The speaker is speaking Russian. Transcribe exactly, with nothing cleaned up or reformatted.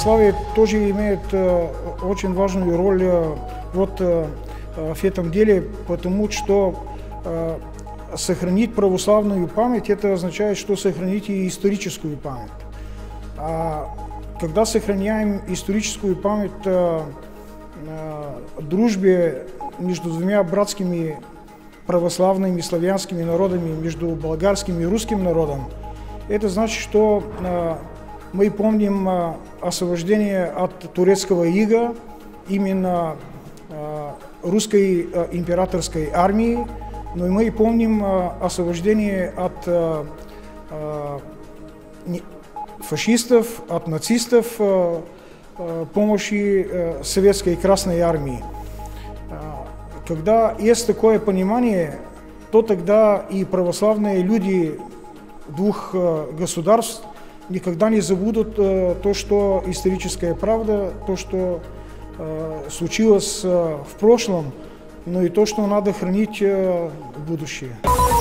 православие тоже имеет очень важную роль вот в этом деле, потому что сохранить православную память, это означает, что сохранить и историческую память. А когда сохраняем историческую память о дружбе между двумя братскими православными славянскими народами, между болгарским и русским народом, это значит, что мы помним освобождение от турецкого ига именно русской императорской армии, но и мы помним освобождение от фашистов, от нацистов, помощи советской Красной армии. Когда есть такое понимание, то тогда и православные люди двух государств никогда не забудут то, что историческая правда, то, что случилось в прошлом, но и то, что надо хранить в будущее.